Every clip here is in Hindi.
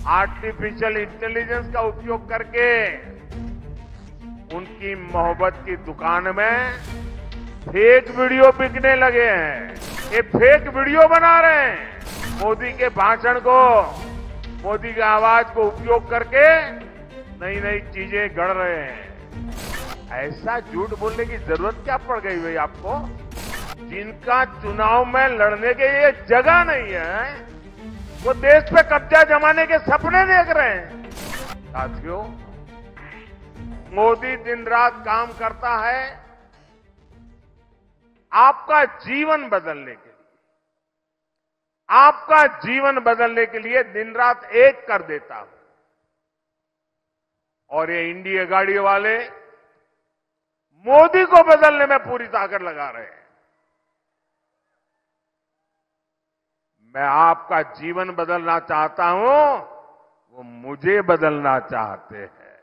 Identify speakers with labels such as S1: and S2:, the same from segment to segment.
S1: आर्टिफिशियल इंटेलिजेंस का उपयोग करके उनकी मोहब्बत की दुकान में फेक वीडियो बिकने लगे हैं। ये फेक वीडियो बना रहे हैं। मोदी के भाषण को, मोदी की आवाज को उपयोग करके नई नई चीजें गढ़ रहे हैं। ऐसा झूठ बोलने की जरूरत क्या पड़ गई भाई आपको? जिनका चुनाव में लड़ने के लिए जगह नहीं है, वो देश पे कब्जा जमाने के सपने देख रहे हैं। साथियों, मोदी दिन रात काम करता है आपका जीवन बदलने के लिए। आपका जीवन बदलने के लिए दिन रात एक कर देता हूं। और ये इंडिया गाड़ी वाले मोदी को बदलने में पूरी ताकत लगा रहे हैं। मैं आपका जीवन बदलना चाहता हूं, वो मुझे बदलना चाहते हैं।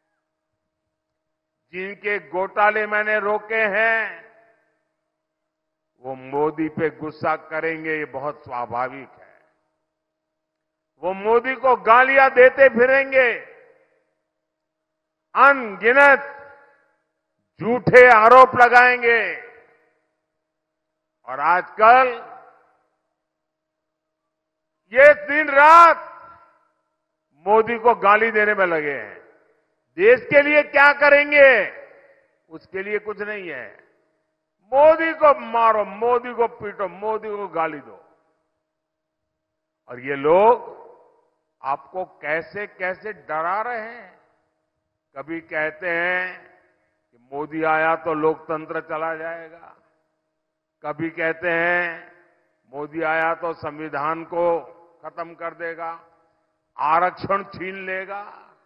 S1: जिनके घोटाले मैंने रोके हैं, वो मोदी पे गुस्सा करेंगे, ये बहुत स्वाभाविक है। वो मोदी को गालियां देते फिरेंगे, अनगिनत झूठे आरोप लगाएंगे। और आजकल ये दिन रात मोदी को गाली देने में लगे हैं। देश के लिए क्या करेंगे, उसके लिए कुछ नहीं है। मोदी को मारो, मोदी को पीटो, मोदी को गाली दो। और ये लोग आपको कैसे कैसे डरा रहे हैं। कभी कहते हैं कि मोदी आया तो लोकतंत्र चला जाएगा, कभी कहते हैं मोदी आया तो संविधान को खत्म कर देगा, आरक्षण छीन लेगा।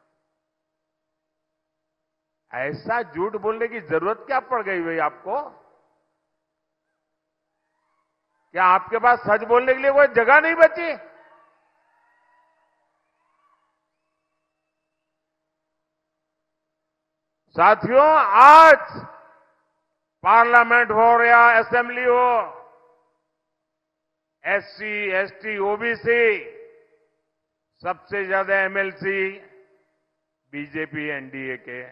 S1: ऐसा झूठ बोलने की जरूरत क्या पड़ गई भाई आपको? क्या आपके पास सच बोलने के लिए कोई जगह नहीं बची? साथियों, आज पार्लियामेंट हो या असेंबली हो, एससी, एसटी, ओबीसी, सबसे ज्यादा एमएलसी बीजेपी एनडीए के,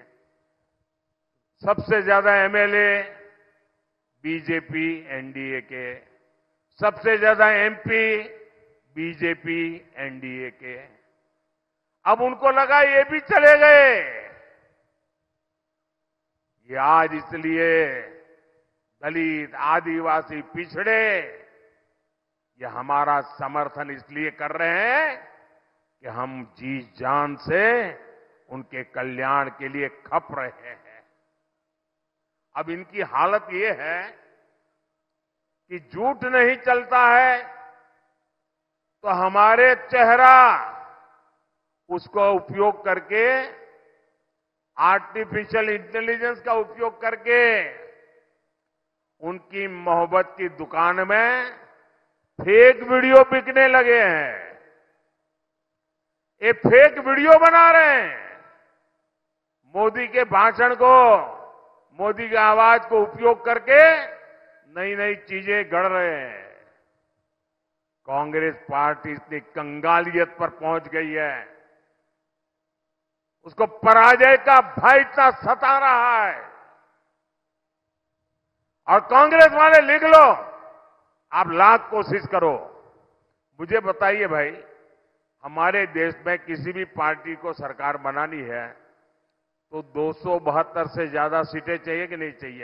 S1: सबसे ज्यादा एमएलए बीजेपी एनडीए के, सबसे ज्यादा एमपी बीजेपी एनडीए के। अब उनको लगा ये भी चले गए। ये आज इसलिए दलित, आदिवासी, पिछड़े ये हमारा समर्थन इसलिए कर रहे हैं कि हम जी जान से उनके कल्याण के लिए खप रहे हैं। अब इनकी हालत ये है कि झूठ नहीं चलता है तो हमारे चेहरा उसको उपयोग करके, आर्टिफिशियल इंटेलिजेंस का उपयोग करके उनकी मोहब्बत की दुकान में फेक वीडियो बिकने लगे हैं। ये फेक वीडियो बना रहे हैं। मोदी के भाषण को, मोदी की आवाज को उपयोग करके नई नई चीजें गढ़ रहे हैं। कांग्रेस पार्टी इतनी कंगालियत पर पहुंच गई है, उसको पराजय का भय इतना सता रहा है। और कांग्रेस वाले लिख लो, आप लाख कोशिश करो, मुझे बताइए भाई, हमारे देश में किसी भी पार्टी को सरकार बनानी है तो 272 से ज्यादा सीटें चाहिए कि नहीं चाहिए?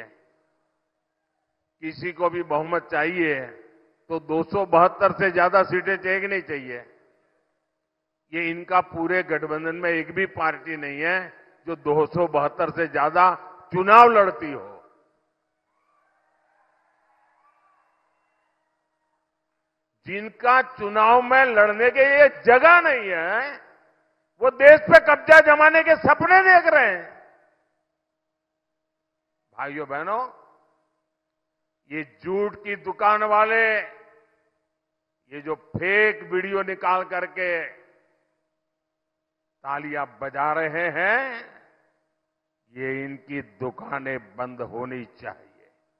S1: किसी को भी बहुमत चाहिए तो 272 से ज्यादा सीटें चाहिए कि नहीं चाहिए? ये इनका पूरे गठबंधन में एक भी पार्टी नहीं है जो 272 से ज्यादा चुनाव लड़ती हो। जिनका चुनाव में लड़ने के लिए जगह नहीं है, वो देश पे कब्जा जमाने के सपने देख रहे हैं। भाइयों बहनों, ये झूठ की दुकान वाले ये जो फेक वीडियो निकाल करके तालियां बजा रहे हैं, ये इनकी दुकानें बंद होनी चाहिए।